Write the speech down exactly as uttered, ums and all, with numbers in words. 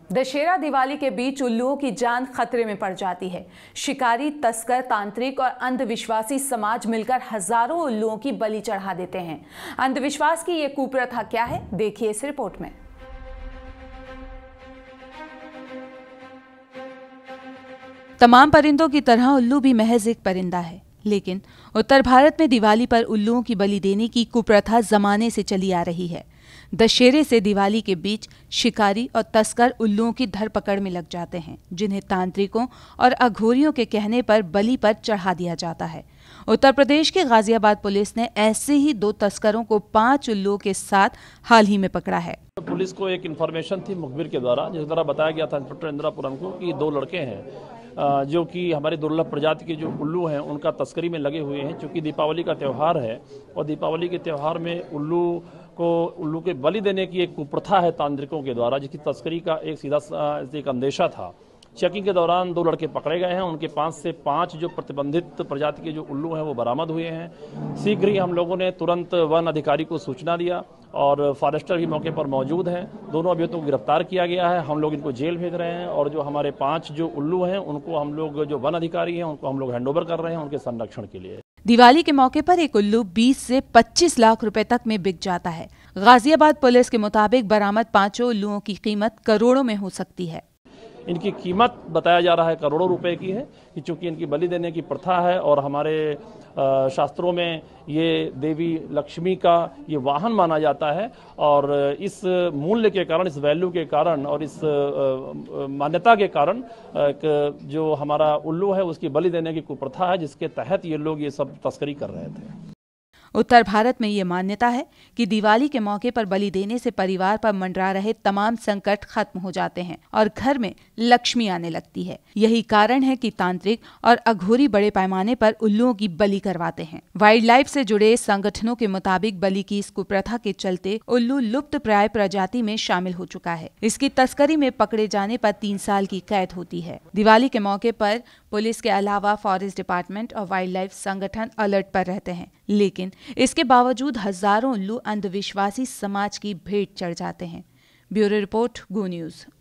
दशहरा दिवाली के बीच उल्लुओं की जान खतरे में पड़ जाती है। शिकारी, तस्कर, तांत्रिक और अंधविश्वासी समाज मिलकर हजारों उल्लुओं की बलि चढ़ा देते हैं। अंधविश्वास की ये कुप्रथा क्या है, देखिए इस रिपोर्ट में। तमाम परिंदों की तरह उल्लू भी महज एक परिंदा है, लेकिन उत्तर भारत में दिवाली पर उल्लुओं की बलि देने की कुप्रथा जमाने से चली आ रही है। दशहरे से दिवाली के बीच शिकारी और तस्कर उल्लुओं की धरपकड़ में लग जाते हैं, जिन्हें तांत्रिकों और अघोरियों के कहने पर बलि पर चढ़ा दिया जाता है। उत्तर प्रदेश की गाजियाबाद पुलिस ने ऐसे ही दो तस्करों को पांच उल्लुओं के साथ हाल ही में पकड़ा है। पुलिस को एक इन्फॉर्मेशन थी मुखबिर के द्वारा, जिस द्वारा बताया गया था इंस्पेक्टर इंदिरापुरम को कि दो लड़के हैं जो कि हमारे दुर्लभ प्रजाति के जो उल्लू हैं उनका तस्करी में लगे हुए हैं। चूँकि दीपावली का त्यौहार है और दीपावली के त्यौहार में उल्लू को उल्लू के बलि देने की एक कुप्रथा है तांत्रिकों के द्वारा, जिसकी तस्करी का एक सीधा एक अंदेशा था। चेकिंग के दौरान दो लड़के पकड़े गए हैं। उनके पास से पांच जो प्रतिबंधित प्रजाति के जो उल्लू हैं वो बरामद हुए हैं। शीघ्र ही हम लोगों ने तुरंत वन अधिकारी को सूचना दिया और फॉरेस्टर भी मौके पर मौजूद हैं। दोनों अभियुक्तों को गिरफ्तार किया गया है। हम लोग इनको जेल भेज रहे हैं और जो हमारे पांच जो उल्लू हैं उनको हम लोग, जो वन अधिकारी हैं, उनको हम लोग हैंडओवर कर रहे हैं उनके संरक्षण के लिए। दिवाली के मौके पर एक उल्लू बीस से पच्चीस लाख रुपए तक में बिक जाता है। गाजियाबाद पुलिस के मुताबिक बरामद पांचों उल्लुओं की कीमत करोड़ों में हो सकती है। इनकी कीमत बताया जा रहा है करोड़ों रुपए की है, कि चूंकि इनकी बलि देने की प्रथा है और हमारे शास्त्रों में ये देवी लक्ष्मी का ये वाहन माना जाता है। और इस मूल्य के कारण, इस वैल्यू के कारण और इस मान्यता के कारण जो हमारा उल्लू है उसकी बलि देने की कुप्रथा है, जिसके तहत ये लोग ये सब तस्करी कर रहे थे। उत्तर भारत में ये मान्यता है कि दिवाली के मौके पर बलि देने से परिवार पर मंडरा रहे तमाम संकट खत्म हो जाते हैं और घर में लक्ष्मी आने लगती है। यही कारण है कि तांत्रिक और अघोरी बड़े पैमाने पर उल्लुओं की बलि करवाते हैं। वाइल्ड लाइफ से जुड़े संगठनों के मुताबिक बलि की इस कुप्रथा के चलते उल्लू लुप्त प्राय प्रजाति में शामिल हो चुका है। इसकी तस्करी में पकड़े जाने पर तीन साल की कैद होती है। दिवाली के मौके पर पुलिस के अलावा फॉरेस्ट डिपार्टमेंट और वाइल्ड लाइफ संगठन अलर्ट पर रहते हैं, लेकिन इसके बावजूद हजारों उल्लू अंधविश्वासी समाज की भेंट चढ़ जाते हैं। Bureau report, go news.